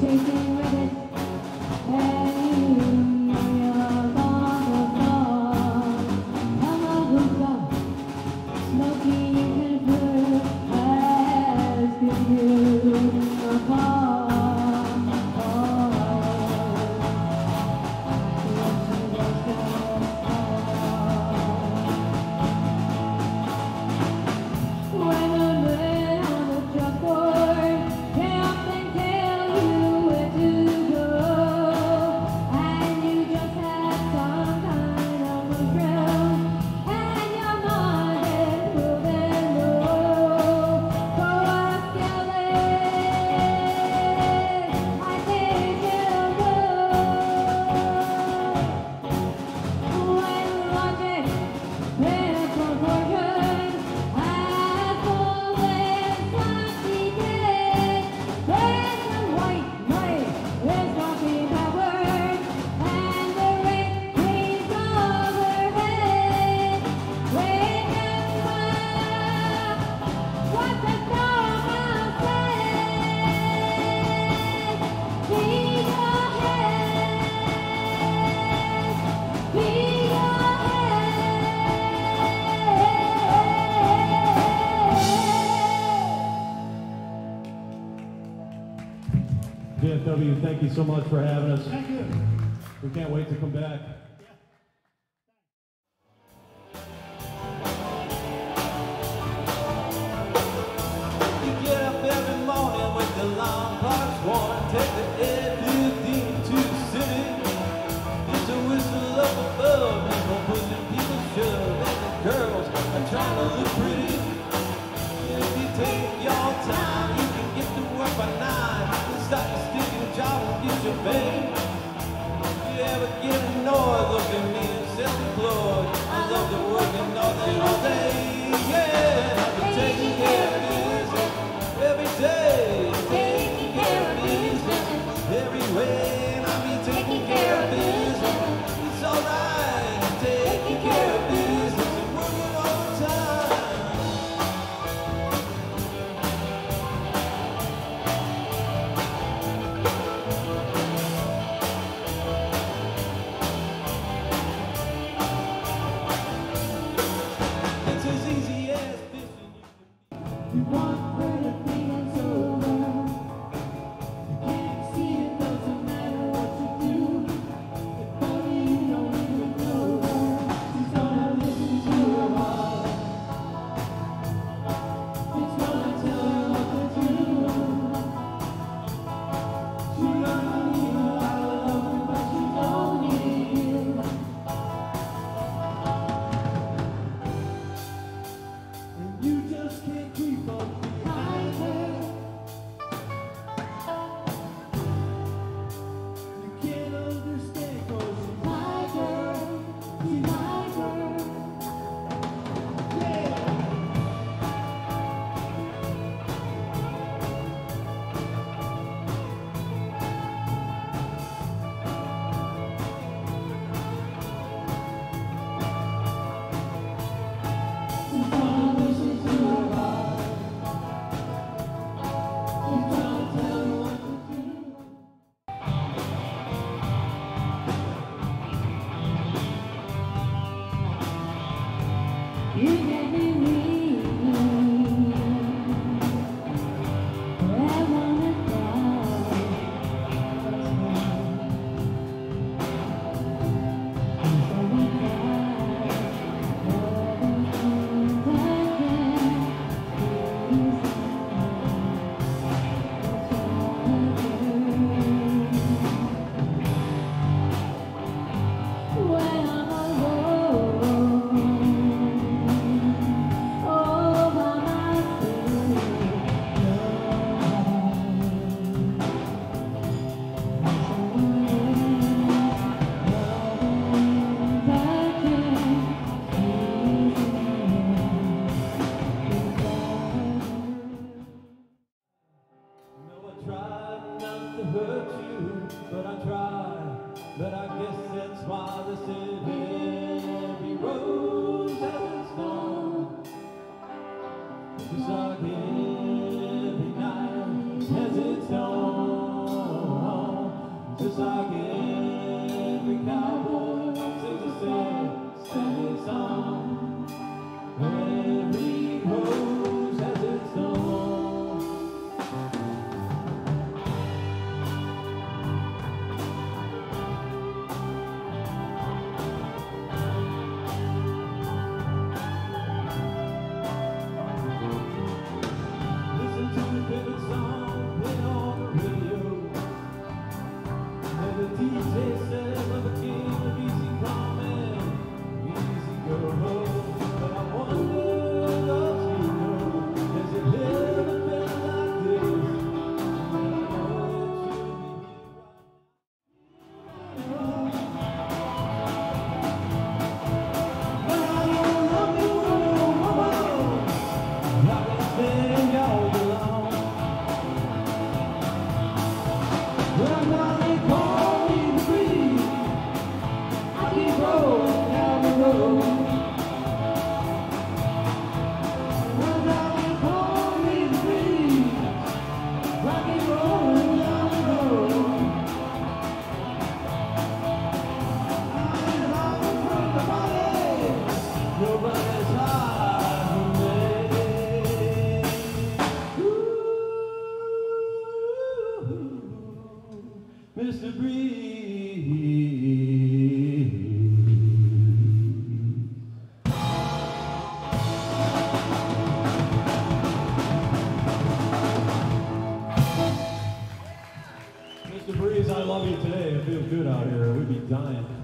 VFW, thank you so much for having us. Thank you. We can't wait to come back. You get up every morning with the alarm clock's warning, take the F-15 to the city. It's a whistle up above, people pushing, people shove, and the girls are trying to look pretty. If you take your time, you can get to work by 9. Start to stick your job and get your pay. You ever get annoyed? Look at me and self-employed. I love to work and nothing all day. Yeah, I've been taking care of business every day. Taking care of business everywhere. And I'll be taking care of business. It's alright, taking care of business and working all the time. It's as easy as fishing. You want greater things over. You can't see it, doesn't matter what you do. If only you don't even know her. She's gonna listen to her heart. It's gonna tell her what to do. She's gonna leave you out of love, but she don't need you. And you just can't creep up behind her. You can't understand 'cause she's my girl. She's my girl. Yeah. She's gonna listen to her heart. She's gonna tell her what to do. You get me weak. I wanna die. So we cry. When I'm alone, all by myself, No, I tried not to hurt you, but I tried. But I guess that's why they said every rose has its thorn. Just like every night has its dawn. just like every cowboy sings a sad song. Every rose has its thorn. Listen to your favorite song played on the radio. And the DJ says I'm the king of easy come and easy go. But I wonder, don't you know, has it ever been like this? And I know it should be nobody's hiding me. Mr. Breeze. Mr. Breeze, I love you today. It feels good out here. We'd be dying.